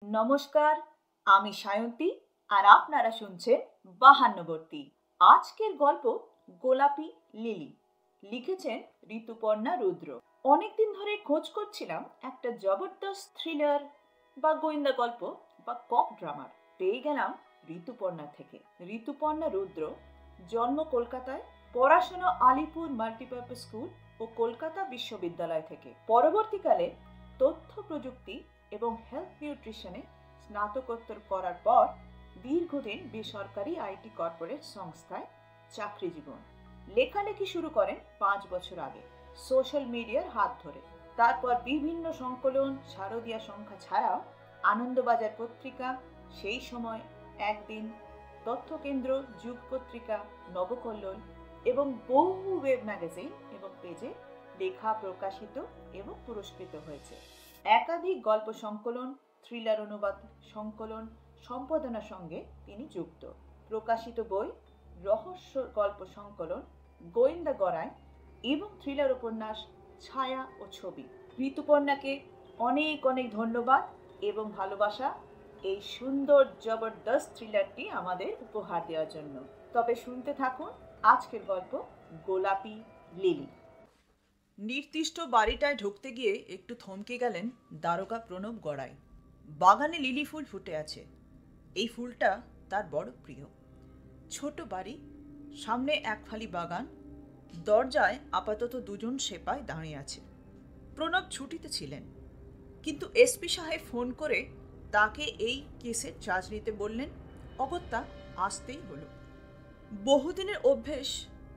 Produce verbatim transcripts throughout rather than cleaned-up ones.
নমস্কার, আমি সায়ন্তী আর আপনারা শুনছেন বাহান্নবর্তী। আজকের গল্প গোলাপি লিলি, লিখেছেন ঋতুপর্ণা রুদ্র। অনেকদিন ধরে খোঁজ করছিলাম একটা জবরদস্ত থ্রিলার বা গোয়েন্দা গল্প বা কপ ড্রামার। পেয়ে গেলাম ঋতুপর্ণা থেকে। ঋতুপর্ণা রুদ্র, জন্ম কলকাতায়, পড়াশোনা আলিপুর মাল্টিপারপাস স্কুল ও কলকাতা বিশ্ববিদ্যালয় থেকে। পরবর্তীকালে তথ্য প্রযুক্তি এবং হেলথ নিউট্রিশনে স্নাতকোত্তর করার পর দীর্ঘদিন বেসরকারি আইটি কর্পোরেট সংস্থায় চাকরি জীবন। লেখালেখি শুরু করেন পাঁচ বছর আগে সোশ্যাল মিডিয়ার হাত ধরে। তারপর বিভিন্ন সংকলন, শারদীয়া সংখ্যা ছাড়াও আনন্দবাজার পত্রিকা, সেই সময়, একদিন, তথ্যকেন্দ্র, যুগ পত্রিকা, নবকল্লোল এবং বহু ওয়েব ম্যাগাজিন এবং পেজে লেখা প্রকাশিত এবং পুরস্কৃত হয়েছে। একাধিক গল্প সংকলন, থ্রিলার অনুবাদ সংকলন, সম্পাদনার সঙ্গে তিনি যুক্ত। প্রকাশিত বই, রহস্য গল্প সংকলন, গোয়েন্দা গড়াই এবং থ্রিলার উপন্যাস, ছায়া ও ছবি। ঋতুপর্ণাকে অনেক অনেক ধন্যবাদ এবং ভালোবাসা এই সুন্দর জবরদস্ত থ্রিলারটি আমাদের উপহার দেওয়ার জন্য। তবে শুনতে থাকুন আজকের গল্প গোলাপি লিলি। নির্দিষ্ট বাড়িটায় ঢুকতে গিয়ে একটু থমকে গেলেন দারোগা প্রণব গড়াই। বাগানে লিলি ফুল ফুটে আছে। এই ফুলটা তার বড় প্রিয়। ছোট বাড়ি, সামনে এক ফালি বাগান, দরজায় আপাতত দুজন সেপাই দাঁড়িয়ে আছে। প্রণব ছুটিতে ছিলেন, কিন্তু এসপি সাহেব ফোন করে তাকে এই কেসের চার্জ নিতে বললেন। অগত্যা আসতেই হলো। বহুদিনের অভ্যেস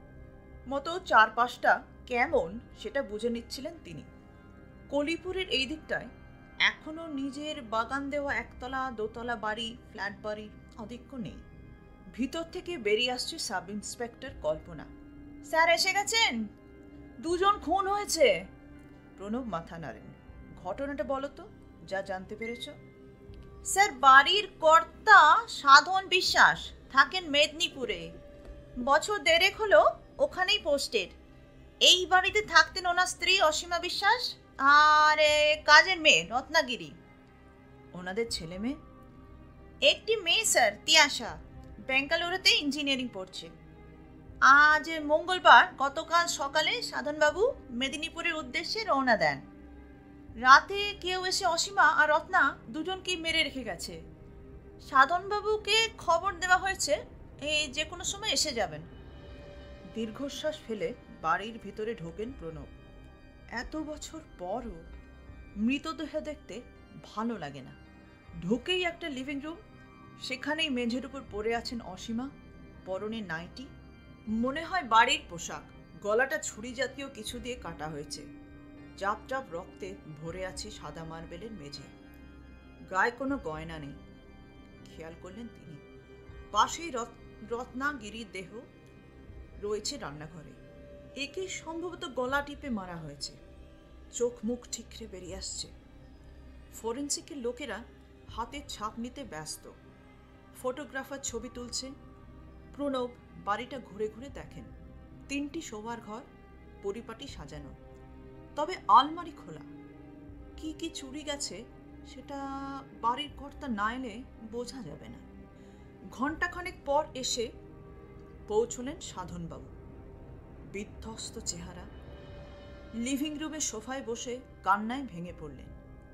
মতো চারপাশটা কেমন সেটা বুঝে নিচ্ছিলেন তিনি। কলিপুরের এই দিকটায় এখনো নিজের বাগান দেওয়া একতলা দোতলা বাড়ি, ফ্ল্যাট বাড়ির আধিক্য নেই। ভিতর থেকে বেরিয়ে আসছে সাব ইন্সপেক্টর কল্পনা। স্যার এসে গেছেন? দুজন খুন হয়েছে। প্রণব মাথা নাড়েন। ঘটনাটা বলো তো, যা জানতে পেরেছ। স্যার, বাড়ির কর্তা সাধন বিশ্বাস থাকেন মেদিনীপুরে। বছর দেড়েক হলো ওখানেই পোস্টেড। এই বাড়িতে থাকতেন ওনার স্ত্রী অসীমা বিশ্বাস আর কাজের মেয়ে রত্নাগিরি। ওনাদের ছেলে মেয়ে? একটি মেয়ে স্যার, তিয়াশা, বেঙ্গালুরুতে ইঞ্জিনিয়ারিং পড়ছে। আজ মঙ্গলবার গতকাল সকালে সাধনবাবু মেদিনীপুরের উদ্দেশ্যে রওনা দেন। রাতে কেউ এসে অসীমা আর রত্না দুজনকেই মেরে রেখে গেছে। সাধনবাবুকে খবর দেওয়া হয়েছে এই যে কোনো সময় এসে যাবেন। দীর্ঘশ্বাস ফেলে বাড়ির ভিতরে ঢোকেন প্রণব। এত বছর পরও মৃতদেহ দেখতে ভালো লাগে না। ঢুকেই একটা লিভিং রুম, সেখানেই মেঝের উপর পড়ে আছেন অসীমা, পরনে নাইটি। মনে হয় বাড়ির পোশাক। গলাটা ছুরি জাতীয় কিছু দিয়ে কাটা হয়েছে। চাপ চাপ রক্তে ভরে আছে সাদা মার্বেলের মেঝে। গায়ে কোনো গয়না নেই, খেয়াল করলেন তিনি। পাশেই রত্নাগিরির দেহ রয়েছে রান্নাঘরে। একে সম্ভবত গলা টিপে মারা হয়েছে। চোখ মুখ ঠিকরে বেরিয়ে আসছে। ফরেন্সিকের লোকেরা হাতের ছাপ নিতে ব্যস্ত। ফটোগ্রাফার ছবি তুলছে। প্রণব বাড়িটা ঘুরে ঘুরে দেখেন। তিনটি শোবার ঘর, পরিপাটি সাজানো, তবে আলমারি খোলা। কি কি চুরি গেছে সেটা বাড়ির কর্তা না এলে বোঝা যাবে না। ঘণ্টাখানেক পর এসে পৌঁছলেন সাধনবাবু। বিধ্বস্ত চেহারা, লিভিং রুমের সোফায় বসে কান্নায় ভেঙে পড়লেন।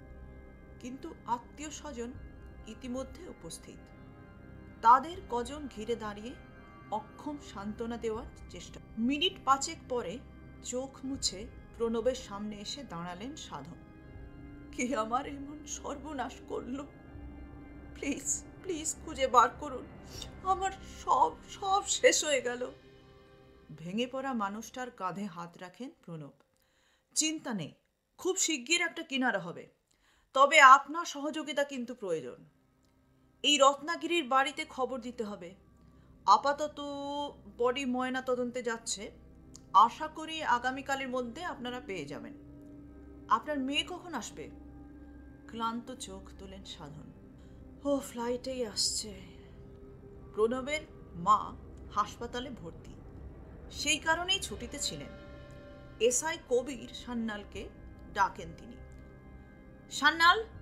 কিন্তু আত্মীয় স্বজন ইতিমধ্যে উপস্থিত। তাদের কজন ঘিরে দাঁড়িয়ে অক্ষম সান্ত্বনা দেওয়ার চেষ্টা। মিনিট পাঁচেক পরে চোখ মুছে প্রণবের সামনে এসে দাঁড়ালেন সাধন। কে আমার এমন সর্বনাশ করলো? প্লিজ প্লিজ খুঁজে বার করুন। আমার সব সব শেষ হয়ে গেল। ভেঙে পড়া মানুষটার কাঁধে হাত রাখেন প্রণব। চিন্তা নেই, খুব শিগগির একটা কিনারা হবে। তবে আপনার সহযোগিতা কিন্তু প্রয়োজন। এই রত্নাগিরির বাড়িতে খবর দিতে হবে। আপাতত বডি ময়না তদন্তে যাচ্ছে। আশা করি আগামীকালের মধ্যে আপনারা পেয়ে যাবেন। আপনার মেয়ে কখন আসবে? ক্লান্ত চোখ তোলেন সাধন। ও ফ্লাইটেই আসছে। প্রণবের মা হাসপাতালে ভর্তি, সেই কারণেই ছুটিতে ছিলেন। এসআই কবির সান্যালকে ডাকেন তিনি। সান্যাল,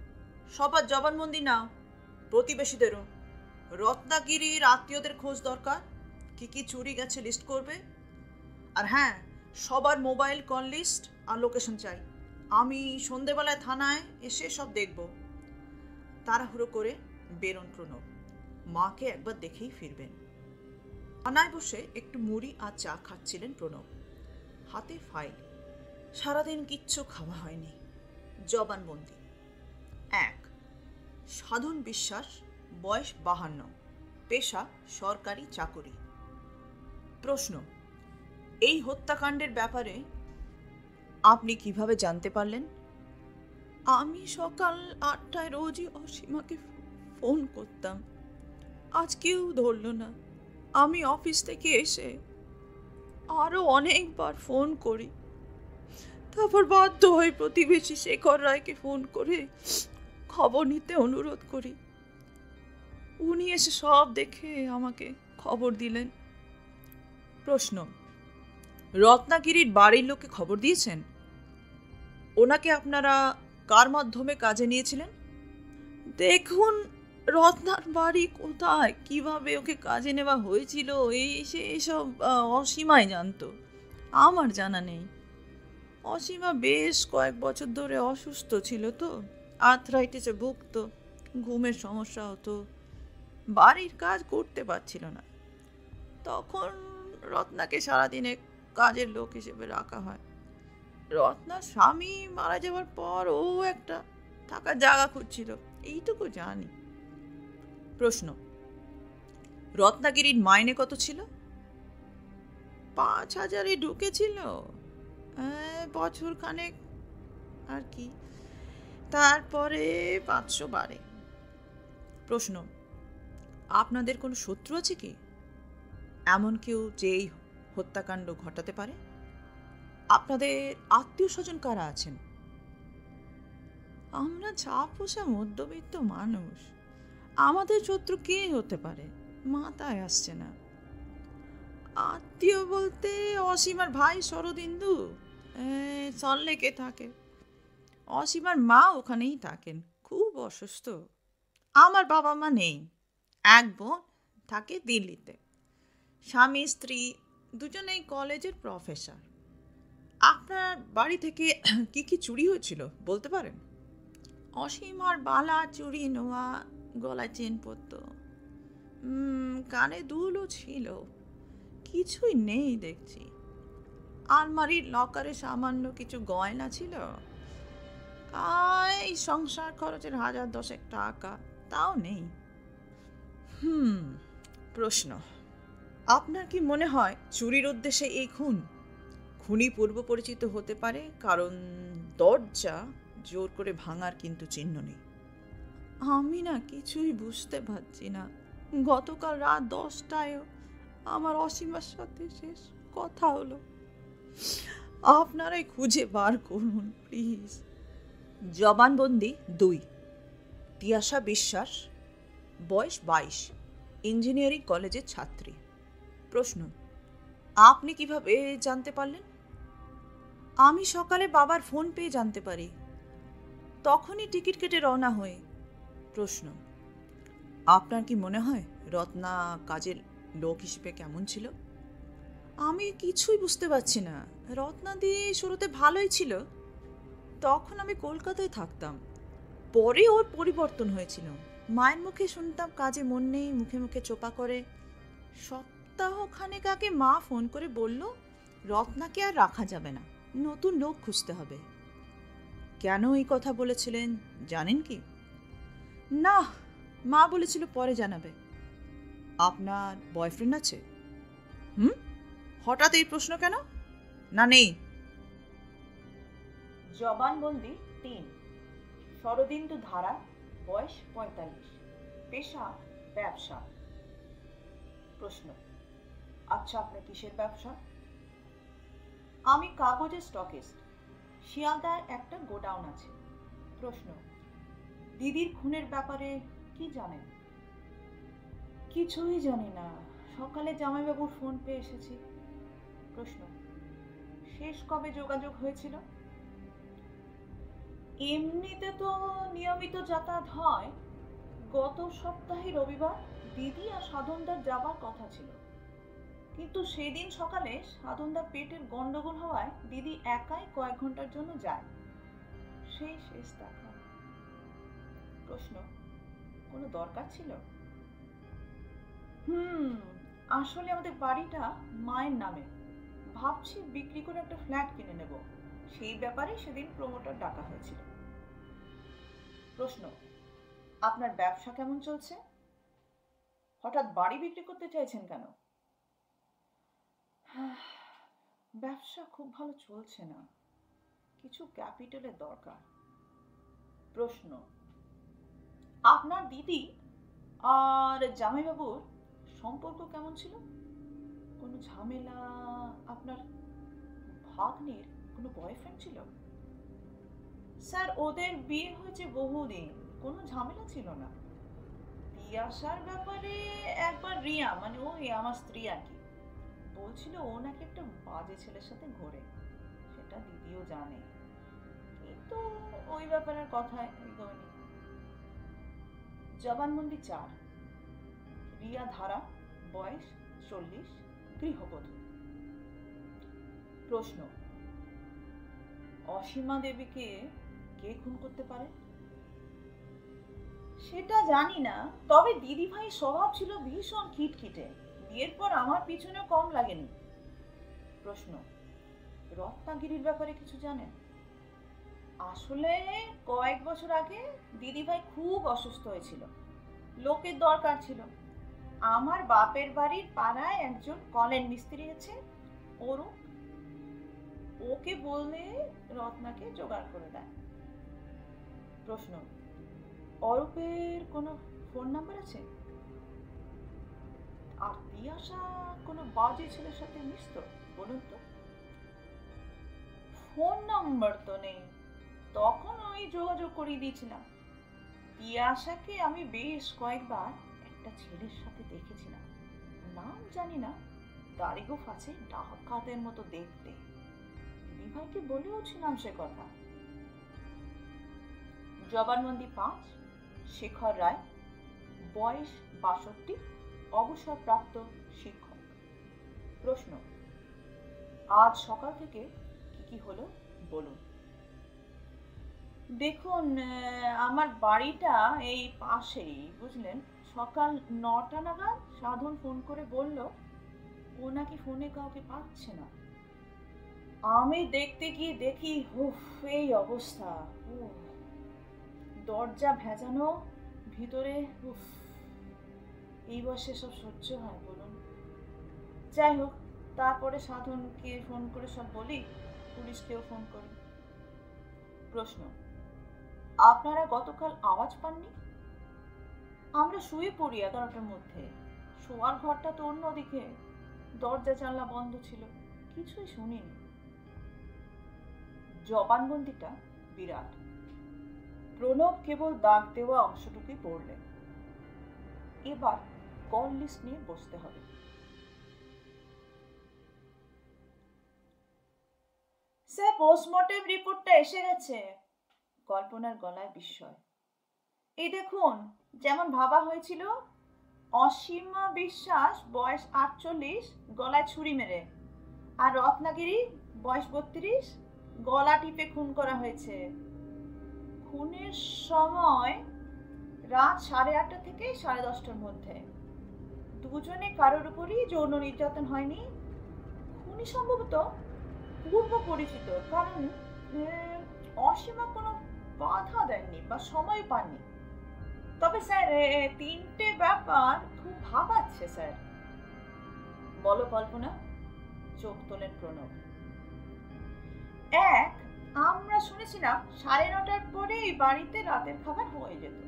সবার জবানবন্দি নাও, প্রতিবেশীদেরও। রত্নাগিরির আত্মীয়দের খোঁজ দরকার, কি কি চুরি গেছে লিস্ট করবে। আর হ্যাঁ, সবার মোবাইল কল লিস্ট আর লোকেশন চাই। আমি সন্ধেবেলায় থানায় এসে সব দেখব। তাড়াহুড়ো করে বেরোন প্রণব। মাকে একবার দেখেই ফিরবেন। থানায় বসে একটু মুড়ি আর চা খাচ্ছিলেন প্রণব, হাতে ফাইল। সারাদিন কিচ্ছু খাওয়া হয়নি। জবানবন্দি। এক, সাধন বিশ্বাস, বয়স বাহান্ন, পেশা সরকারি চাকরি। প্রশ্ন, এই হত্যাকাণ্ডের ব্যাপারে আপনি কিভাবে জানতে পারলেন? আমি সকাল আটটায় রোজই অসীমাকে ফোন করতাম, আজ কেউ ধরল না। আমি অফিস থেকে এসে আরও অনেকবার ফোন করি, তারপর বাধ্য হয়ে প্রতিবেশী শেখর রায়কে ফোন করে খবর নিতে অনুরোধ করি। উনি এসে সব দেখে আমাকে খবর দিলেন। প্রশ্ন, রত্নাগিরির বাড়ির লোকে খবর দিয়েছেন? ওনাকে আপনারা কার মাধ্যমে কাজে নিয়েছিলেন? দেখুন, রত্নার বাড়ি কোথায়, কিভাবে ওকে কাজে নেওয়া হয়েছিল, এই সে এসব অসীমাই জানতো, আমার জানা নেই। অসীমা বেশ কয়েক বছর ধরে অসুস্থ ছিল তো, আর্থ্রাইটিসে ভুগত, ঘুমের সমস্যা হতো, বাড়ির কাজ করতে পারছিল না। তখন রত্নাকে সারাদিনে কাজের লোক হিসেবে রাখা হয়। রত্নার স্বামী মারা যাওয়ার পর ও একটা থাকার জায়গা খুঁজছিল, এইটুকু জানি। প্রশ্ন, রত্নাগিরির মাইনে কত ছিল? পাঁচ হাজারে ঢুকেছিল, বছর খানেক আর কি, তারপরে পাঁচশো বাড়ে। প্রশ্ন, আপনাদের কোনো শত্রু আছে কি, এমন কেউ যে এই হত্যাকাণ্ড ঘটাতে পারে? আপনাদের আত্মীয় স্বজন কারা আছেন? আমরা ছাপোষা মধ্যবিত্ত মানুষ, আমাদের শত্রু কে হতে পারে মাথায় আসছে না। আত্মীয় বলতে অসীমার ভাই শরদিন্দু সল্টলেকে থাকে, অসীমার মা ওখানেই থাকেন, খুব অসুস্থ। আমার বাবা মা নেই, এক বোন থাকে দিল্লিতে, স্বামী স্ত্রী দুজনেই কলেজের প্রফেসর। আপনার বাড়ি থেকে কি কি চুরি হয়েছিল বলতে পারেন? অসীমার বালা চুরি, নোয়া, গলায় চেন পরত, কানে দুলও ছিল, কিছুই নেই দেখছি। আলমারির লকারে সামান্য কিছু গয়না ছিল, এই সংসার খরচের হাজার দশেক টাকা, তাও নেই। হুম প্রশ্ন, আপনার কি মনে হয় চুরির উদ্দেশ্যে এই খুন? খুনি পূর্ব পরিচিত হতে পারে, কারণ দরজা জোর করে ভাঙার কিন্তু চিহ্ন নেই। আমি না কিছুই বুঝতে পারছি না। গতকাল রাত দশটায়ও আমার অসীমার সাথে শেষ কথা হলো, আপনারাই খুঁজে বার করুন প্লিজ। জবানবন্দি দুই, তিয়াশা বিশ্বাস, বয়স বাইশ, ইঞ্জিনিয়ারিং কলেজের ছাত্রী। প্রশ্ন, আপনি কিভাবে জানতে পারলেন? আমি সকালে বাবার ফোন পেয়ে জানতে পারি, তখনই টিকিট কেটে রওনা হই। প্রশ্ন, আপনার কি মনে হয় রত্না কাজের লোক হিসেবে কেমন ছিল? আমি কিছুই বুঝতে পারছি না। রত্নাদি শুরুতে ভালোই ছিল, তখন আমি কলকাতায় থাকতাম, পরে ওর পরিবর্তন হয়েছিল। মায়ের মুখে শুনতাম কাজে মন নেই, মুখে মুখে চোপা করে। সপ্তাহ খানেক আগে মা ফোন করে বলল রত্নাকে আর রাখা যাবে না, নতুন লোক খুঁজতে হবে। কেন এই কথা বলেছিলেন জানেন কি? না, মা বলেছিল পরে জানাবে। আপনার বয়ফ্রেন্ড আছে? হুম হঠাৎ এই প্রশ্ন কেন? না নেই। জবানবন্দি তিন, শরদিন্দু ধারা, বয়স পঁয়তাল্লিশ, পেশা ব্যবসা। প্রশ্ন, আচ্ছা আপনার কিসের ব্যবসা? আমি কাগজের স্টকিস্ট, শিয়ালদায় একটা গোডাউন আছে। প্রশ্ন, দিদির খুনের ব্যাপারে কি জানেন? কিছুই জানি না, সকালে জামাইবাবুর ফোন পেয়ে এসেছি। প্রশ্ন, শেষ কবে যোগাযোগ হয়েছিল? এমনিতে তো নিয়মিত যাতায়াত হয়। গত সপ্তাহে রবিবার দিদি আর সাধনদার যাবার কথা ছিল, কিন্তু সেদিন সকালে সাধনদার পেটের গন্ডগোল হওয়ায় দিদি একাই কয়েক ঘন্টার জন্য যায়। সেই শেষ দেখা। প্রশ্ন, কোনো দরকার ছিল? হুম আসলে আমাদের বাড়িটা মায়ের নামে, ভাবছি বিক্রি করে একটা ফ্ল্যাট কিনে নেব, সেই ব্যাপারে সেদিন প্রমোটার ডাকা হয়েছিল। প্রশ্ন, আপনার ব্যবসা কেমন চলছে? হঠাৎ বাড়ি বিক্রি করতে চাইছেন কেন? ব্যবসা খুব ভালো চলছে না, কিছু ক্যাপিটালের দরকার। প্রশ্ন, আপনার দিদি আর জামাইবাবুর সম্পর্ক কেমন ছিল? কোনো ঝামেলা? আপনার ভাগ্নের কোনো বয়ফ্রেন্ড ছিল? স্যার, ওদের বিয়ে হয়েছে বহুদিন, কোনো ঝামেলা ছিল না। পিয়াসার ব্যাপারে একবার রিয়া, মানে ওই আমার স্ত্রী আর কি, বলছিল ও নাকি একটা বাজে ছেলের সাথে ঘোরে, সেটা দিদিও জানে, কিন্তু ওই ব্যাপারের কথা এগোয়নি। জবানবন্দি চার। রিয়া ধারা, বয়স চল্লিশ, গৃহবধূ। প্রশ্ন, অসীমা দেবীকে কে খুন করতে পারে? সেটা জানি না, তবে দিদি ভাই স্বভাব ছিল ভীষণ খিটখিটে, বিয়ের পর আমার পিছনে কম লাগেনি। প্রশ্ন, রত্নাগিরির ব্যাপারে কিছু জানেন? আসলে কয়েক বছর আগে দিদি ভাই খুব অসুস্থ হয়েছিল, লোকের দরকার ছিল। আমার বাপের বাড়ির পাড়ায় একজন কলেন মিস্ত্রি আছে, অরূপ, ওকে বললে রত্নাকে জোগাড় করে দেয়। প্রশ্ন, অরূপের কোনো ফোন নাম্বার আছে? আর পিয়াসা কোনো বাজে ছেলের সাথে মিশতো? বলুন তো। ফোন নাম্বার তো নেই, তখন ওই যোগাযোগ করিয়ে দিয়েছিলাম। পিয়াসাকে আমি বেশ কয়েকবার একটা ছেলের সাথে দেখেছিলাম, নাম জানি না, দাড়ি গোঁফ আছে, ডাকাতের মতো দেখতে, দিদিভাইকে বলেও ছিলাম সে কথা। জবানবন্দি পাঁচ। শেখর রায়, বয়স বাষট্টি, অবসরপ্রাপ্ত শিক্ষক। প্রশ্ন, আজ সকাল থেকে কি কি হলো বলুন। দেখুন, আমার বাড়িটা এই পাশেই, বুঝলেন। সকাল নটা নাগাদ সাধন ফোন করে বলল ও নাকি ফোনে কাউকে পাচ্ছে না। আমি দেখতে গিয়ে দেখি উফ, এই অবস্থা, দরজা ভেজানো, ভিতরে, উফ, এই বয়সে সব সহ্য হয় বলুন? যাই হোক, তারপরে সাধনকে ফোন করে সব বলি, পুলিশকেও ফোন করি। প্রশ্ন, আপনারা গতকাল আওয়াজ পাননি? আমরা শুয়ে পড়ি এগারোটার মধ্যে, শোয়ার ঘরটা তো অন্যদিকে, দরজা জানলা বন্ধ ছিল, কিছুই শুনিনি। জবানবন্দিটা বিরাট। প্রণব কেবল দাগ দেওয়া অংশটুকুই পড়লেন। এবার কল লিস্ট নিয়ে বসতে হবে। স্যার, পোস্টমর্টেম রিপোর্টটা এসে গেছে। কল্পনার গলায় বিস্ময়। এই দেখুন, যেমন ভাবা হয়েছিল, অসীমা বিশ্বাস, বয়স আটচল্লিশ, গলায় ছুরি মেরে, আর রত্নাগিরি, বয়স বত্রিশ, গলা টিপে খুন করা হয়েছে। খুনের সময় রাত সাড়ে আটটা থেকে সাড়ে দশটার মধ্যে। দুজনে কারোর উপরই যৌন নির্যাতন হয়নি। খুনি সম্ভবত পূর্ব পরিচিত, কারণ অসীমা কোনো বাধা দেননি বা সময় পাননি। তবে স্যার, তিনটে ব্যাপার খুব ভাবাচ্ছে স্যার। বলো কল্পনা। চোখ তোলেন প্রণব। এক, আমরা শুনেছিলাম সাড়ে নটার পরে এই বাড়িতে রাতের খাবার হয়ে যেত।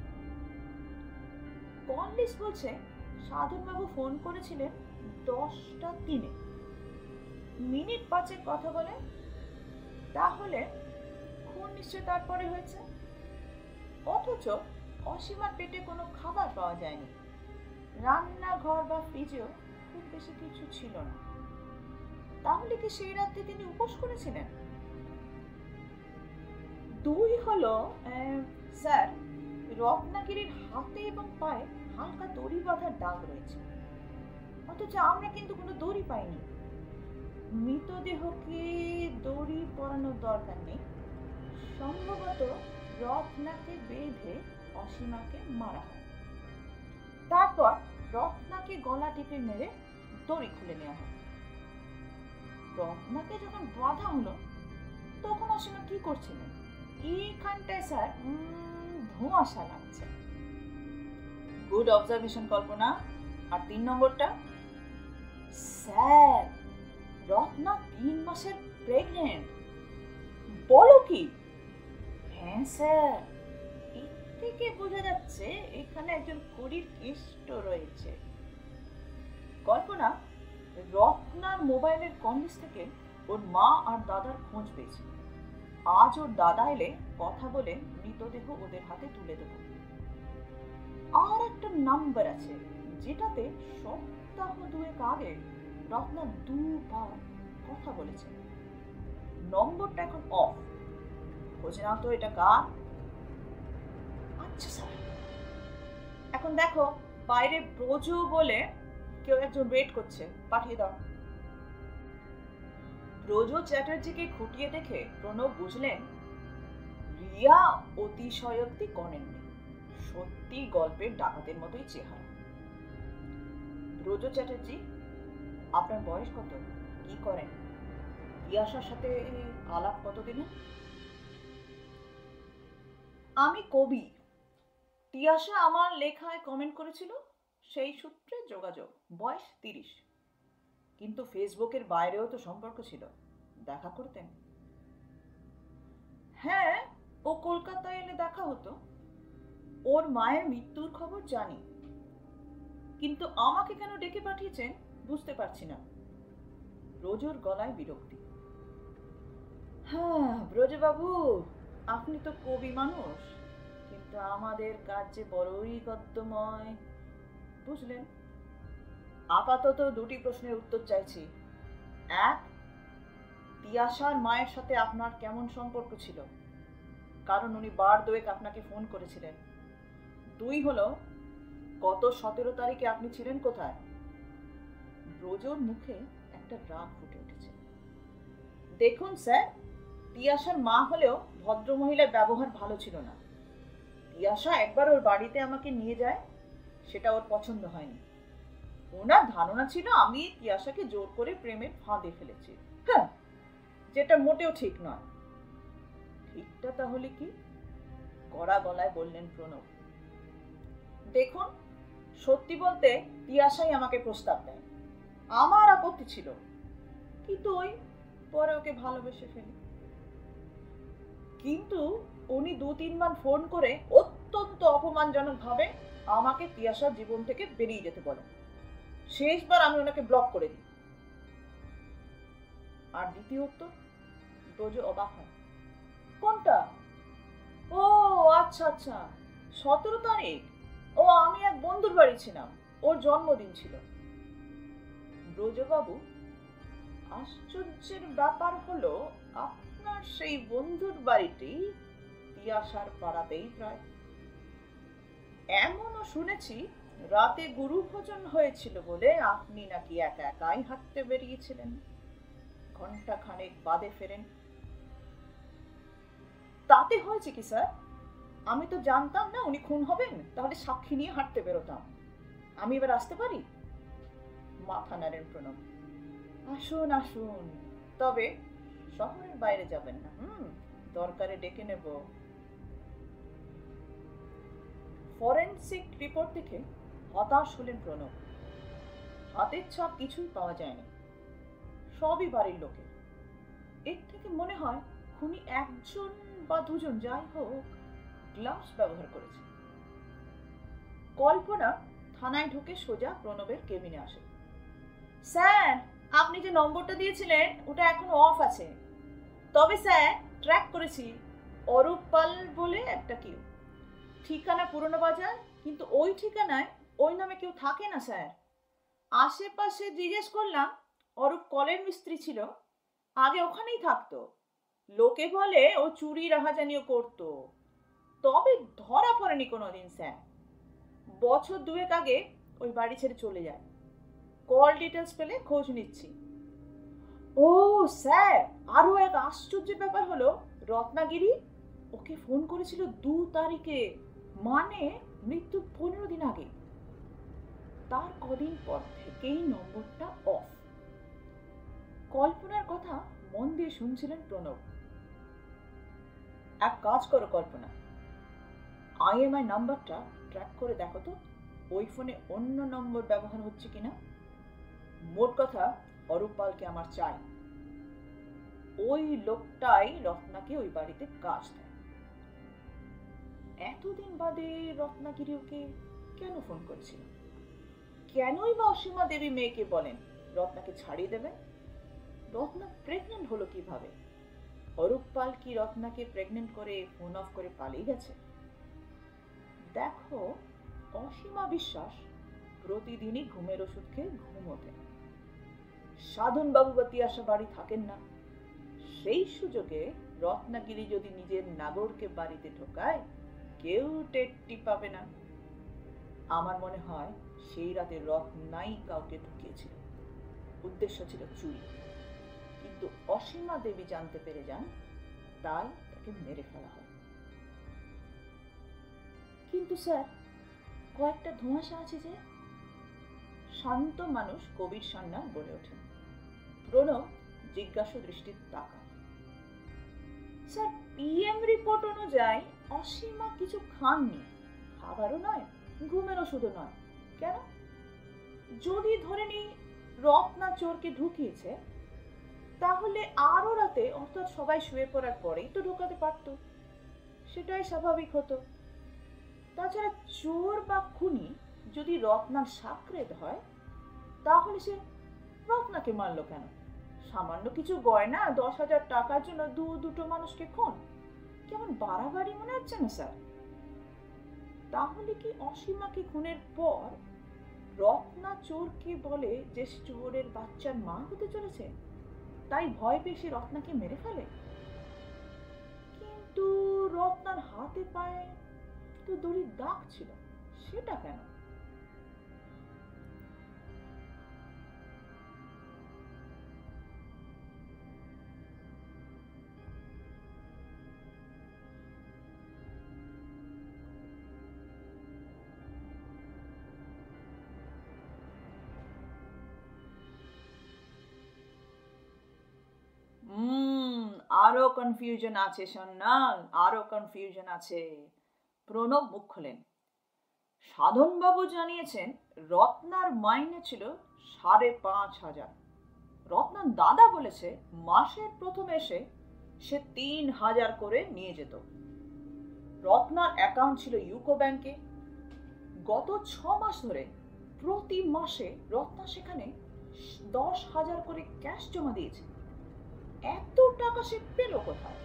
কল লিস্ট বলছে সাধনবাবু ফোন করেছিলেন দশটা তিনে, মিনিট পাঁচেক কথা বলে, তাহলে খুন নিশ্চয় তারপরে হয়েছে। অথচ অসীমার পেটে কোনো খাবার পাওয়া যায়নি, রান্নাঘর বা ফ্রিজেও খুব বেশি কিছু ছিল না। তাহলে কি সেই রাতে তিনি উপোস করেছিলেন? দুই হলো আহ, স্যার, রত্নাগিরির হাতে এবং পায়ে হালকা দড়ি বাঁধার দাগ রয়েছে, অথচ আমরা কিন্তু কোনো দড়ি পাইনি। মৃতদেহকে দড়ি পরানোর দরকার নেই, সম্ভবত রত্নাকে বেঁধে অসীমাকে মারা হয়, তারপর রত্নাকে গলা টিপে মেরে দড়ি খুলে নেওয়া হয়। রত্নাকে যখন বাঁধা হলো তখন অসীমা কি করছিলেন? এইখানটায় স্যার ধোঁয়াশা লাগছে। গুড অবজারভেশন কল্পনা। আর তিন নম্বরটা? স্যার, রত্না তিন মাসের প্রেগনেন্ট। বলো কি? হ্যাঁ স্যার, এর থেকে বোঝা যাচ্ছে এখানে একজন কুড়ির কেষ্ট রয়েছে। কল্পনা রত্নার মোবাইলের কন্ডিস থেকে ওর মা আর দাদার খোঁজ পেয়েছে। আজ ওর দাদা এলে কথা বলে মৃতদেহ ওদের হাতে তুলে দেব। আর একটা নাম্বার আছে যেটাতে সপ্তাহ দুয়েক আগে রত্না দুবার কথা বলেছে। নম্বরটা এখন অফ, খোঁজে নাও তো এটা কার। আচ্ছা স্যার, এখন দেখো বাইরে ব্রজ বলে কেউ একজন ওয়েট করছে, পাঠিয়ে দাও। ব্রজ চ্যাটার্জিকে খুঁটিয়ে দেখে প্রণব বুঝলেন রিয়া অতিশয়োক্তি করেননি, সত্যি গল্পের ডাকাতের মতোই চেহারা। ব্রজ চ্যাটার্জি, আপনার বয়স কত, কি করেন, তিয়াশার সাথে আলাপ কতদিনে? আমি কবি, তিয়াশা আমার লেখায় কমেন্ট করেছিল, সেই সূত্রে যোগাযোগ। বয়স তিরিশ, কিন্তু ফেসবুকের বাইরেও তো সম্পর্ক ছিল, দেখা করতেন? হ্যাঁ, ও কলকাতায় এলে দেখা হতো। ওর মায়ের মৃত্যুর খবর জানি, কিন্তু আমাকে কেন ডেকে পাঠিয়েছেন বুঝতে পারছি না। ব্রজর গলায় বিরক্তি। হ্যাঁ ব্রজবাবু, আপনি তো কবি মানুষ, কিন্তু আমাদের কাজ যে বড়ই গদ্যময়, বুঝলেন। আপাতত দুটি প্রশ্নের উত্তর চাইছি। এক, তিয়াশার মায়ের সাথে আপনার কেমন সম্পর্ক ছিল, কারণ উনি বার দুয়েক আপনাকে ফোন করেছিলেন। দুই হলো, গত সতেরো তারিখে আপনি ছিলেন কোথায়? ব্রজর মুখে একটা রাগ ফুটে উঠেছে। দেখুন স্যার, তিয়াশার মা হলেও ভদ্রমহিলার ব্যবহার ভালো ছিল না। তিয়াশা একবার ওর বাড়িতে আমাকে নিয়ে যায়, সেটা ওর পছন্দ হয়নি। ওনার ধারণা ছিল আমি তিয়াশাকে জোর করে প্রেমের ফাঁদে ফেলেছি, হ্যাঁ, যেটা মোটেও ঠিক নয়। ঠিকটা তাহলে কি? কড়া গলায় বললেন প্রণব। দেখুন, সত্যি বলতে তিয়াশাই আমাকে প্রস্তাব দেয়। আমার আপত্তি ছিল, কিন্তু ওই পরে ওকে ভালোবেসে ফেলি। কিন্তু উনি দু তিনবার ফোন করে অত্যন্ত অপমানজনক ভাবে আমাকে তিয়াশার জীবন থেকে বেরিয়ে যেতে বলেন। শেষবার আমি ওনাকে ব্লক করে দিই। আর দ্বিতীয় উত্তর? ব্রজ অবাক হয়। কোনটা? ও আচ্ছা আচ্ছা, সতেরো তারিখ। ও আমি এক বন্ধুর বাড়ি ছিলাম, ওর জন্মদিন ছিল। ব্রজবাবু, আশ্চর্যের ব্যাপার হলো আপনার সেই বন্ধুর বাড়িটি তিয়াশার পাড়াতেই প্রায়। এমনও শুনেছি রাতে গুরু ভোজন হয়েছিল বলে আপনি নাকি একা একাই হাঁটতে বেরিয়েছিলেন, ঘন্টা খানেক বাদে ফেরেন। তাতে হয়েছে কি স্যার? আমি তো জানতাম না উনি খুন হবেন, তাহলে সাক্ষী নিয়ে হাঁটতে বেরোতাম। আমি এবার আসতে পারি? মাথা নাড়েন প্রণব। আসুন আসুন, তবে শহরের বাইরে যাবেন না, হুম, দরকারে ডেকে নেব। ফরেনসিক রিপোর্ট দেখে হতাশ হলেন প্রণব। হাতের ছাপ কিছুই পাওয়া যায়নি, সবই বাড়ির লোকের। এর থেকে মনে হয় খুনি একজন বা দুজন, যাই হোক, গ্লাভস ব্যবহার করেছে। কল্পনা থানায় ঢুকে সোজা প্রণবের কেবিনে আসে। স্যার, আপনি যে নম্বরটা দিয়েছিলেন ওটা এখন অফ আছে, তবে স্যার ট্র্যাক করেছি, অরূপ পাল বলে একটা কেউ। ঠিকানা পুরনো বাজার, কিন্তু ওই ঠিকানায় ওই নামে কেউ থাকে না স্যার। আশেপাশে জিজ্ঞেস করলাম, অরূপ কলের মিস্ত্রি ছিল, আগে ওখানেই থাকতো, লোকে বলে ও চুরি রাহাজানিও করতো, তবে ধরা পড়েনি কোনোদিন স্যার। বছর দুয়েক আগে ওই বাড়ি ছেড়ে চলে যায়। কল ডিটেলস পেলে খোঁজ নিচ্ছি। ও স্যার, আরো এক আশ্চর্যের ব্যাপার হলো, রত্নাগিরি ওকে ফোন করেছিল দু তারিখে, মানে মৃত্যুর পনেরো দিন আগে। তার কদিন পর থেকেই নম্বরটা অফ। কল্পনার কথা মন দিয়ে শুনছিলেন প্রণব। এক কাজ করো কল্পনা, আইএমআই নাম্বারটা ট্র্যাক করে দেখো তো ওই ফোনে অন্য নম্বর ব্যবহার হচ্ছে কিনা। মোট কথা, অরূপ পালকে আমার চাই। ওই লোকটাই রত্নাকে ওই বাড়িতে কাজ দেয়। এতদিন বাদে রত্নাগিরি ওকে কেন ফোন করেছিল? কেনই বা অসীমা দেবী মেয়েকে বলেন রত্নাকে ছাড়িয়ে দেবেন? রত্না প্রেগনেন্ট হলো কিভাবে? অরূপ পাল কি রত্নাকে প্রেগনেন্ট করে ফোন অফ করে পালিয়ে গেছে? দেখো, অসীমা বিশ্বাস প্রতিদিনই ঘুমের ওষুধ খেয়ে ঘুমোতে। সাধন বাবু বা তিয়াশা বাড়ি থাকেন না। সেই সুযোগে রত্নাগিরি যদি নিজের নাগরকে বাড়িতে ঢোকায়, কেউ টেরটি পাবে না। আমার মনে হয় সেই রাতে রত্নাই কাউকে ঢুকিয়েছিল। উদ্দেশ্য ছিল চুরি, কিন্তু অসীমা দেবী জানতে পেরে যান, তাই তাকে মেরে ফেলা হয়। কিন্তু স্যার, কয়েকটা ধোঁয়াশা আছে যে। শান্ত মানুষ কবির সান্যাল বলে ওঠেন। প্রণব জিজ্ঞাসা দৃষ্টির তাকান। স্যার, পিএম রিপোর্ট অনুযায়ী অসীমা কিছু খাননি, খাবারও নয়, ঘুমের ওষুধও নয়। কেন? যদি ধরে নিই রত্না চোরকে ঢুকিয়েছে, তাহলে আরো রাতে, অর্থাৎ সবাই শুয়ে পড়ার পরেই তো ঢোকাতে পারত। সেটাই স্বাভাবিক হতো। তাছাড়া চোর বা খুনি যদি রত্নার সাকরেদ হয়, তাহলে সে রত্নাকে মারল কেন? সামান্য কিছু গয়না, দশ হাজার টাকার জন্য দু দুটো মানুষকে খুন, কেমন বাড়াবাড়ি মনে হচ্ছে না স্যার? তাহলে কি অসীমাকে খুনের পর রত্না চোরকে বলে যে চোরের বাচ্চার মা হতে চলেছে, তাই ভয় পেয়ে সে রত্নাকে মেরে ফেলে? কিন্তু রত্নার হাতে পায়ে তো দড়ির দাগ ছিল, সেটা কেন? হুম আরো কনফিউশন আছে সন্ন্যাল, আরো কনফিউশন আছে। প্রণব মুখ খোলেন। সাধনবাবু জানিয়েছেন রত্নার মাইনে ছিল সাড়ে পাঁচ হাজার। রত্নার দাদা বলেছে মাসের প্রথম এসে সে তিন হাজার করে নিয়ে যেত। রত্নার অ্যাকাউন্ট ছিল ইউকো ব্যাংকে। গত ছ মাস ধরে প্রতি মাসে রত্না সেখানে দশ হাজার করে ক্যাশ জমা দিয়েছে। এত টাকা সে পেল কোথায়?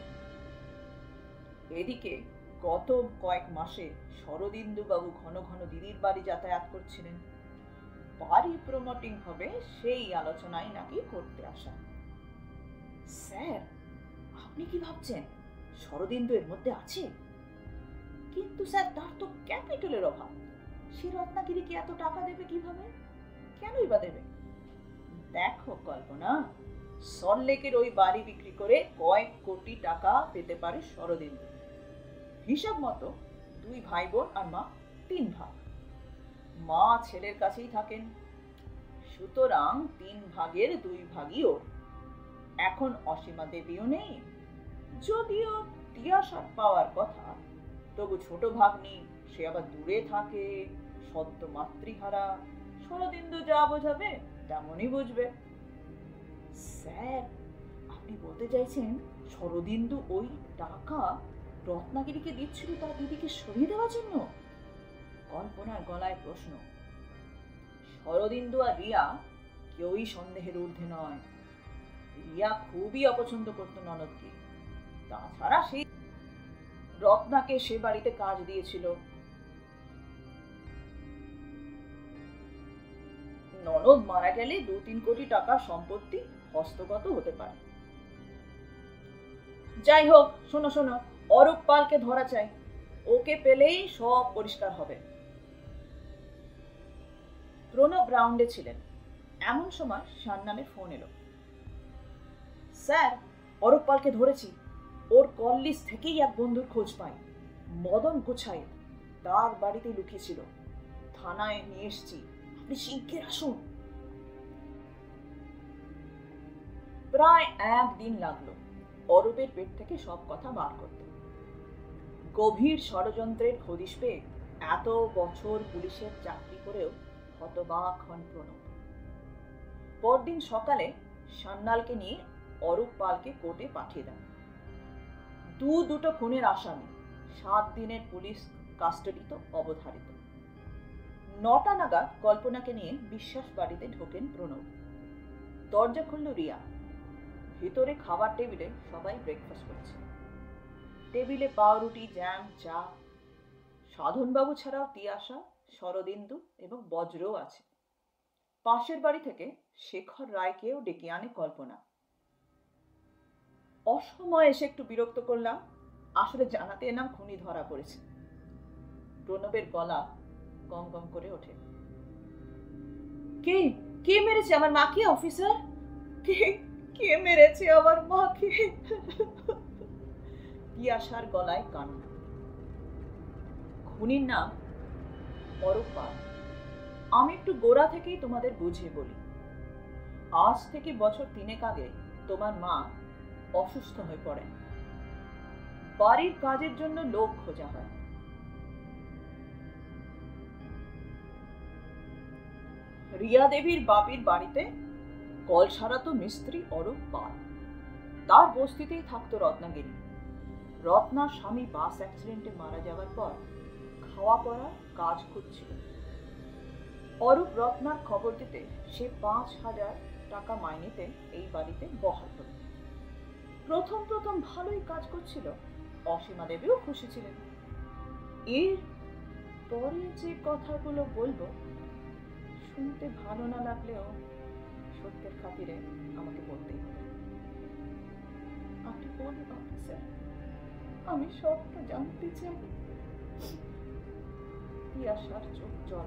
এদিকে গত কয়েক মাসে শরদিন্দু বাবু ঘন ঘন দিদির বাড়ি যাতায়াত করছিলেন। বাড়ি প্রমোটিং হবে সেই আলোচনায় নাকি করতে আসা। স্যার, আপনি কি ভাবছেন শরদিন্দু এর মধ্যে আছে? কিন্তু স্যার, তার তো ক্যাপিটালের অভাব। সে রত্নাগিরিকে এত টাকা দেবে কিভাবে? কেনই বা দেবে? দেখো কল্পনা, সল্টলেকের ওই বাড়ি বিক্রি করে কয়েক কোটি টাকা পেতে পারে শরদিন্দু। হিসাব মতো দুই ভাই বোন আর মা তিন ভাগ। মা ছেলের কাছেই থাকেন, সুতরাং তিন ভাগের দুই ভাগই ওর। এখন অসীমা দেবীও নেই, যদিও তিয়াশার পাওয়ার কথা, তবু ছোট ভাগ্নি, সে আবার দূরে থাকে, সদ্য মাতৃহারা। শরদিন্দু যা বোঝাবে তেমনই বুঝবে। স্যার, আপনি বলতে চাইছেন শরদিন্দু ওই টাকা রত্নাগিরিকে দিচ্ছিল তার দিদিকে সরিয়ে দেওয়ার জন্য? কল্পনার গলায় প্রশ্ন। শরদিন্দু আর রিয়া কেউই সন্দেহের ঊর্ধ্বে নয়। রিয়া খুবই অপছন্দ করত ননদকে। তাছাড়া সেই রত্নাকে সে বাড়িতে কাজ দিয়েছিল। ননদ মারা গেলে দু তিন কোটি টাকার সম্পত্তি হস্তগত হতে পারে। যাই হোক, শোনো শোনো, অরূপ পালকে ধরা চাই। ওকে পেলেই সব পরিষ্কার হবে। প্রণব রাউন্ডে ছিলেন। এমন সময় সান্নামের ফোন এলো। স্যার, অরূপ পালকে ধরেছি। ওর কল লিস্ট থেকেই এক বন্ধুর খোঁজ পাই। মদন গোছায় তার বাড়িতে লুকিয়েছিল। থানায় নিয়ে এসছি, আপনি শিগগির আসুন। প্রায় একদিন লাগলো অরূপের পেট থেকে সব কথা বার করতে। গভীর ষড়যন্ত্রের হদিশ পেয়ে এত বছর পুলিশের চাকরি করেও হতবাক হন প্রণব। পরদিন সকালে সান্যালকে নিয়ে অরূপ পালকে কোর্টে পাঠিয়ে দেন। দু দুটো খুনের আসামি, সাত দিনের পুলিশ কাস্টাডিতে অবধারিত। নটা নাগাদ কল্পনাকে নিয়ে বিশ্বাস বাড়িতে ঢোকেন প্রণব। দরজা খুলল রিয়া। ভিতরে খাবার টেবিলে সবাই ব্রেকফাস্ট করছে। টেবিলে পাউরুটি, জ্যাম, চা। সাধনবাবু ছাড়াও তিয়াশা, শরদিন্দু এবং বজ্রও আছে। পাশের বাড়ি থেকে শেখর রায়কেও ডেকে আনে কল্পনা। অসময় এসে একটু বিরক্ত করলাম, আসলে জানাতে এলাম খুনি ধরা পড়েছে। প্রণবের গলা গম গম করে ওঠে। কে কে মেরেছে আমার মাকে অফিসার? কে কে মেরেছে আমার মাকে? তিয়াশার গলায় কান্না। খুনির নাম অরূপ পাল। আমি একটু গোড়া থেকেই তোমাদের বুঝিয়ে বলি। আজ থেকে বছর তিনেক আগে তোমার মা অসুস্থ হয়ে পড়েন। বাড়ির কাজের জন্য লোক খোঁজা হয়। রিয়া দেবীর বাপির বাড়িতে কল সারাতো মিস্ত্রি অরূপ পাল। তার বস্তিতেই থাকতো রত্নাগিরি। রত্নার স্বামী বাস অ্যাক্সিডেন্টে মারা যাওয়ার পর খাওয়া পড়ার কাজ খুঁজছিল। অরূপ রত্নার খবর দিতে সে পাঁচ হাজার টাকা মাইনেতে এই বাড়িতে বহাল হল। প্রথম প্রথম ভালোই কাজ করছিল। অসীমা দেবীও খুশি ছিলেন। এর পরে যে কথাগুলো বলবো শুনতে ভালো না লাগলেও সত্যের খাতিরে আমাকে বলতেই হবে। আপনি বলুন অফিসার, আমি সবটা জানতে চাই। তিয়াশার চোখ জল।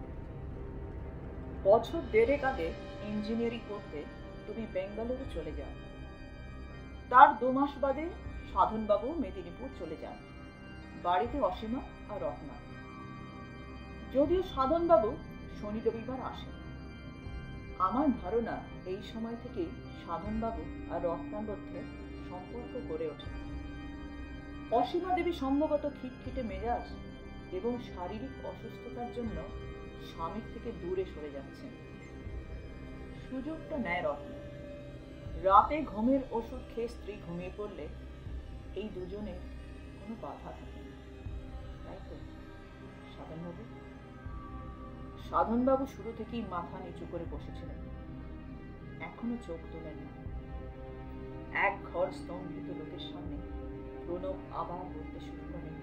বছর দেড়েক আগে ইঞ্জিনিয়ারিং করতে তুমি বেঙ্গালুরু চলে যাও। তার দু মাস বাদে সাধনবাবু মেদিনীপুর চলে যান। বাড়িতে অসীমা আর রত্না। যদিও সাধনবাবু শনি রবিবার আসেন। আমার ধারণা এই সময় থেকেই সাধনবাবু আর রত্নার মধ্যে সম্পর্ক গড়ে ওঠে। অসীমা দেবী সম্ভবত খিটখিটে মেজাজ এবং শারীরিক অসুস্থতার জন্য স্বামীর থেকে দূরে সরে যাচ্ছেন। সুযোগটা নেয় রত্ন। রাতে ঘুমের ওষুধ খেয়ে স্ত্রী ঘুমিয়ে পড়লে এই দুজনের কোনো বাধা থাকে না, তাই তো সাধনবাবু? সাধনবাবু শুরু থেকেই মাথা নিচু করে বসেছিলেন, এখনো চোখ তোলেন না। এক ঘর স্তম্ভিত লোকের সামনে প্রণব আবার বলতে শুরু করেন।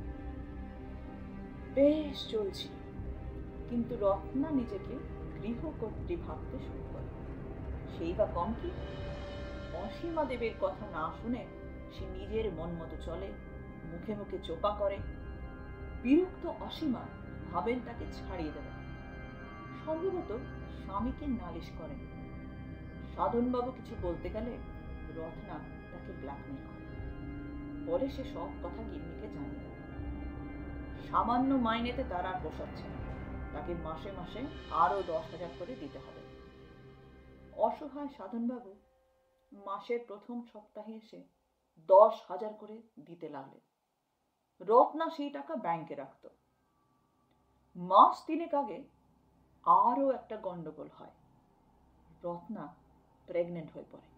বেশ চলছিল, কিন্তু রত্না নিজেকে গৃহকর্ত্রী ভাবতে শুরু করে। সেই বা কম কি? অসীমা দেবীর কথা না শুনে সে নিজের মন মতো চলে, মুখে মুখে চোপা করে। বিরক্ত অসীমা ভাবেন তাকে ছাড়িয়ে দেবেন। সম্ভবত স্বামীকে নালিশ করেন। সাধনবাবু কিছু বলতে গেলে রত্না তাকে ব্ল্যাকমেল করে। পরে সে সব কথা গিন্নিকে জানিয়ে দেয়। সামান্য মাইনেতে তার আর পোষাচ্ছে না, তাকে মাসে মাসে আরো দশ হাজার করে দিতে হবে। অসহায় সাধনবাবু মাসের প্রথম সপ্তাহে এসে দশ হাজার করে দিতে লাগলেন। রত্না সেই টাকা ব্যাংকে রাখত। মাস তিনেক আগে আরো একটা গন্ডগোল হয়। রত্না প্রেগনেন্ট হয়ে পড়ে।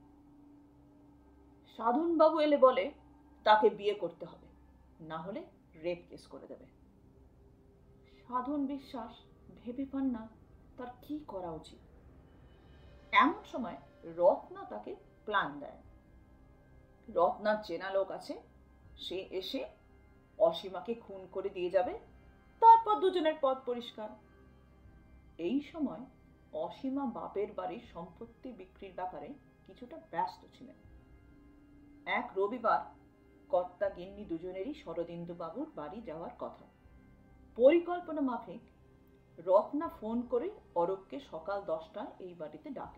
সাধনবাবু এলে বলে তাকে বিয়ে করতে হবে, না হলে রেপ কেস করে দেবে। সাধন বিশ্বাস ভেবে পান না তার কি করা উচিত। এমন সময় রত্না তাকে প্ল্যান দেয়। রত্নার চেনা লোক আছে, সে এসে অসীমাকে খুন করে দিয়ে যাবে, তারপর দুজনের পথ পরিষ্কার। এই সময় অসীমা বাপের বাড়ির সম্পত্তি বিক্রির ব্যাপারে কিছুটা ব্যস্ত ছিলেন। এক রবিবার কর্তা গিন্নি দুজনেরই শরদিন্দু বাবুর বাড়ি যাওয়ার কথা। পরিকল্পনা মাফিক রত্না ফোন করে অরূপকে সকাল দশটায় এই বাড়িতে ডাকে।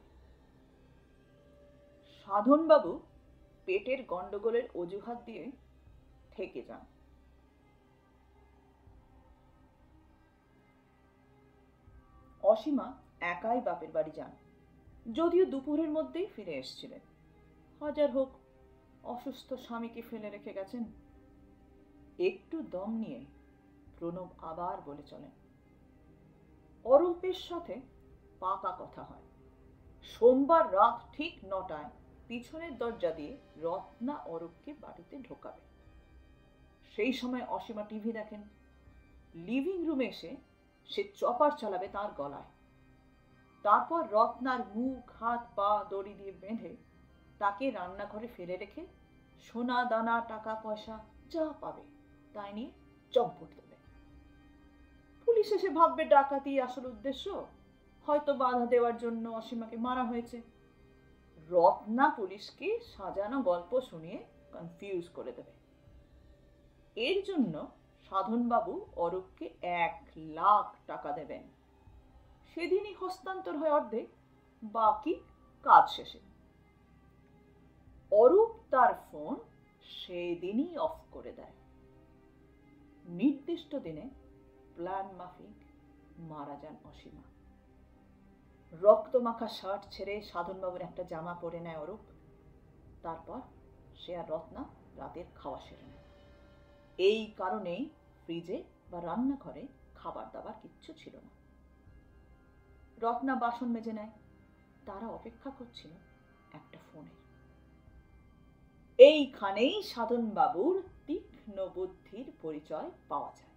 সাধনবাবু পেটের গন্ডগোলের অজুহাত দিয়ে থেকে যান। অসীমা একাই বাপের বাড়ি যান, যদিও দুপুরের মধ্যেই ফিরে এসেছিলেন। হাজার হোক অসুস্থ স্বামীকে ফেলে রেখে গেছেন। একটু দম নিয়ে প্রণব আবার বলে চলেন। অরূপের সাথে পাকা কথা হয়। সোমবার রাত ঠিক নটায় পিছনের দরজা দিয়ে রত্না অরূপকে বাড়িতে ঢোকাবে। সেই সময় অসীমা টিভি দেখেন। লিভিং রুমে এসে সে চপার চালাবে তার গলায়। তারপর রত্নার মুখ হাত পা দড়ি দিয়ে বেঁধে তাকে রান্নাঘরে ফেলে রেখে সোনা দানা টাকা পয়সা যা পাবে তাই নিয়ে চম্পট দেবে। পুলিশ এসে ভাববে ডাকাতি আসল উদ্দেশ্য, হয়তো বাধা দেওয়ার জন্য অসীমাকে মারা হয়েছে। রত্না পুলিশকে সাজানো গল্প শুনিয়ে কনফিউজ করে দেবে। এর জন্য সাধনবাবু অরূপকে এক লাখ টাকা দেবেন। সেদিনই হস্তান্তর হয় অর্ধেক, বাকি কাজ শেষে। অরূপ তার ফোন সেদিনই অফ করে দেয়। নির্দিষ্ট দিনে প্ল্যান মাফিক মারা যান অসীমা। রক্তমাখা শার্ট ছেড়ে সাধনবাবুর একটা জামা পরে নেয় অরূপ। তারপর সে আর রত্না রাতের খাওয়া সেরে নেয়। এই কারণেই ফ্রিজে বা রান্নাঘরে খাবার দাবার কিচ্ছু ছিল না। রত্না বাসন মেজে নেয়। তারা অপেক্ষা করছিল একটা ফোনের। এইখানেই সাধনবাবুর তীক্ষ্ণ বুদ্ধির পরিচয় পাওয়া যায়।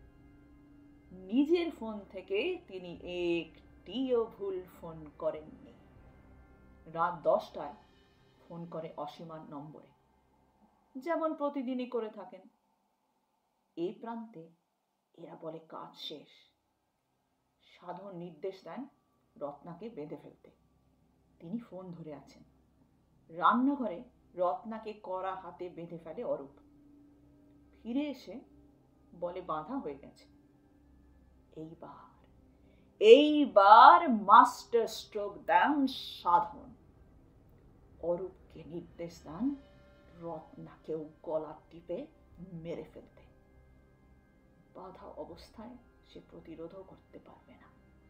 নিজের ফোন থেকে তিনি একটিও ভুল ফোন করেননি। রাত দশটায় ফোন করে অসীমার নম্বরে, যেমন প্রতিদিনই করে থাকেন। এই প্রান্তে এরা বলে কাজ শেষ। সাধন নির্দেশ দেন রত্নাকে বেঁধে ফেলতে। তিনি ফোন ধরে আছেন। রান্নাঘরে রত্নাকে কড়া হাতে বেঁধে ফেলে অরূপ। ফিরে এসে বলে বাঁধা হয়ে গেছে। এইবার এইবার মাস্টার স্ট্রোক দেন সাধন। অরূপকে নির্দেশ দেন রত্নাকেও গলা টিপে মেরে ফেলতে। বাধা অবস্থায় সে প্রতিরোধও করতে পারবে না।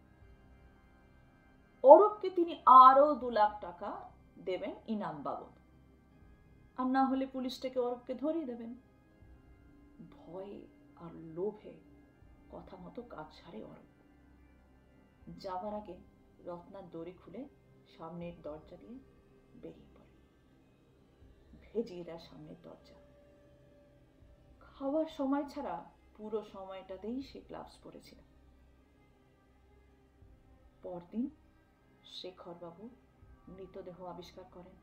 অরূপকে তিনি আরো দু লাখ টাকা দেবেন ইনাম বাবদ, আর না হলে পুলিশ থেকে অরূপকে ধরিয়ে দেবেন। ভয়ে আর লোভে কথা মতো কাজ ছাড়ে অরূপ। যাবার আগে রত্নার দড়ি খুলে সামনের দরজা দিয়ে বেরিয়ে পড়ে। ভেজিয়ে দেয় সামনের দরজা। খাওয়ার সময় ছাড়া পুরো সময়টাতেই সে গ্লাভস পরেছিল। পরদিন শেখরবাবু মৃতদেহ আবিষ্কার করেন।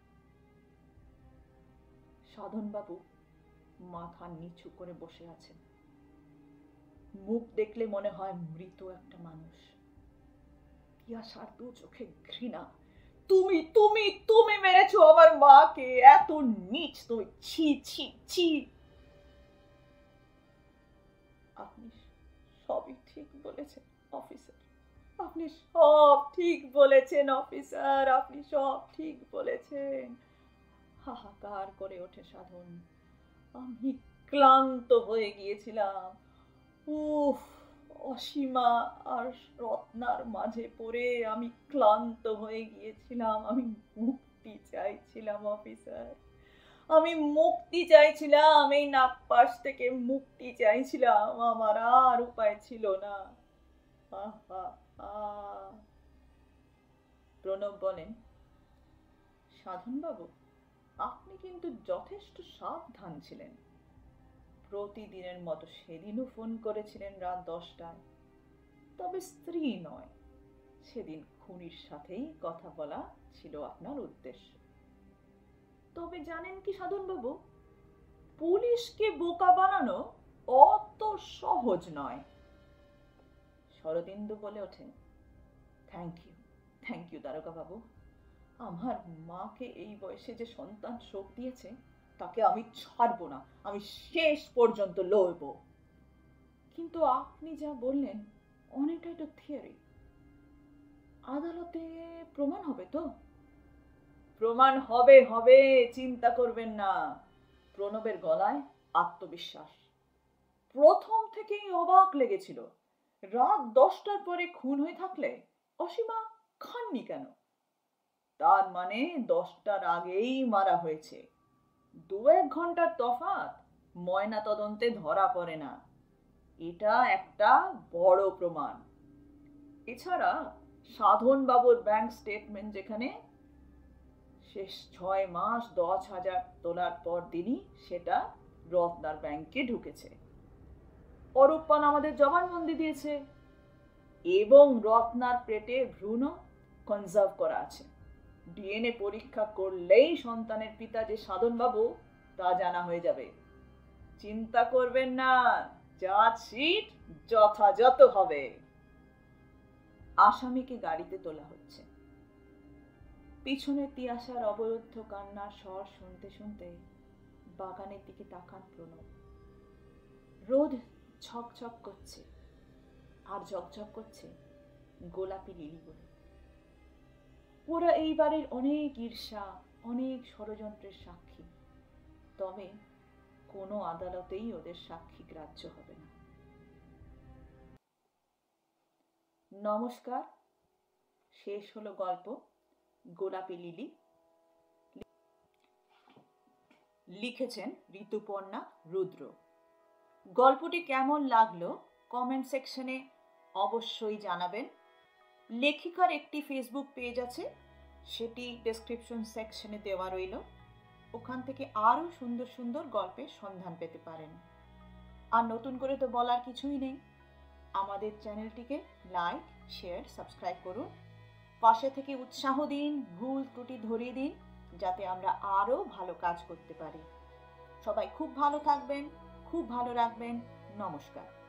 সাধনবাবু মাথা নিচু করে বসে আছেন। মুখ দেখলে মনে হয় মৃত একটা মানুষ। পিয়াসার দু চোখে ঘৃণা। তুমি তুমি তুমি মেরেছো আমার মাকে, এত নীচ তুমি, ছি ছি ছি। আপনি সবই ঠিক বলেছেন অফিসার, আপনি সব ঠিক বলেছেন অফিসার, আপনি সব ঠিক বলেছেন। হাহাকার করে ওঠে সাধন। আমি ক্লান্ত হয়ে গিয়েছিলাম। উফ, অসীমা আর রত্নার মাঝে পড়ে আমি ক্লান্ত হয়ে গিয়েছিলাম। আমি মুক্তি চাইছিলাম অফিসার, আমি মুক্তি চাইছিলাম। এই নাগপাশ থেকে মুক্তি চাইছিলাম। আমার আর উপায় ছিল না। প্রণব বলেন, সাধনবাবু আপনি কিন্তু যথেষ্ট সাবধান ছিলেন। প্রতিদিনের মতো সেদিনও ফোন করেছিলেন রাত দশটায়। তবে স্ত্রী নয়, সেদিন খুনির সাথেই কথা বলা ছিল আপনার উদ্দেশ্য। তবে জানেন কি সাধনবাবু, পুলিশকে বোকা বানানো অত সহজ নয়। শরদিন্দু বলে ওঠেন, থ্যাংক ইউ থ্যাংক ইউ দারোগা বাবু, আমার মাকে এই বয়সে যে সন্তান শোক দিয়েছে তাকে আমি ছাড়বো না, আমি শেষ পর্যন্ত লড়ব। কিন্তু আপনি যা বললেন অনেকটাই তো থিওরি, আদালতে প্রমাণ হবে তো? প্রমাণ হবে হবে, চিন্তা করবেন না। প্রণবের গলায় আত্মবিশ্বাস। প্রথম থেকেই অবাক লেগেছিল, রাত দশটার পরে খুন হয়ে থাকলে অসীমা খাননি কেন? তার মানে দশটার আগেই মারা হয়েছে। দু এক ঘন্টার তফাৎ ময়না তদন্তে ধরা পড়ে না, এটা একটা বড় প্রমাণ। এছাড়া সাধন বাবুর ব্যাংক স্টেটমেন্ট যেখানে শেষ ছয় মাস দশ হাজার তোলার পর দিনই সেটা রত্নার ব্যাংকে ঢুকেছে। অরূপ পাল আমাদের জবানবন্দি দিয়েছে এবং রত্নার পেটে ভ্রূণ কনজার্ভ করা আছে। ডিএনএ পরীক্ষা করলেই সন্তানের পিতা যে সাধন বাবু তা জানা হয়ে যাবে। চিন্তা করবেন না, চার্জশিট যথাযথ হবে। আসামিকে গাড়িতে তোলা হচ্ছে। পিছনে তিয়াশার অবরুদ্ধ কান্নার স্বর শুনতে শুনতে বাগানের দিকে তাকান প্রণব। রোদ ছকছক করছে আর ঝকঝক করছে গোলাপি লিলিগুলো। ওরা এইবারের অনেক ঈর্ষা, অনেক ষড়যন্ত্রের সাক্ষী, তবে কোনো আদালতেই ওদের সাক্ষী গ্রাহ্য হবে না। নমস্কার, শেষ হলো গল্প গোলাপি লিলি। লিখেছেন ঋতুপর্ণা রুদ্র। গল্পটি কেমন লাগলো কমেন্ট সেকশনে অবশ্যই জানাবেন। লেখিকার একটি ফেসবুক পেজ আছে, সেটি ডেসক্রিপশন সেকশনে দেওয়া রইল, ওখান থেকে আরও সুন্দর সুন্দর গল্পের সন্ধান পেতে পারেন। আর নতুন করে তো বলার কিছুই নেই, আমাদের চ্যানেলটিকে লাইক, শেয়ার, সাবস্ক্রাইব করুন, পাশে থেকে উৎসাহ দিন, ভুল ত্রুটি ধরিয়ে দিন, যাতে আমরা আরও ভালো কাজ করতে পারি। সবাই খুব ভালো থাকবেন, খুব ভালো রাখবেন। নমস্কার।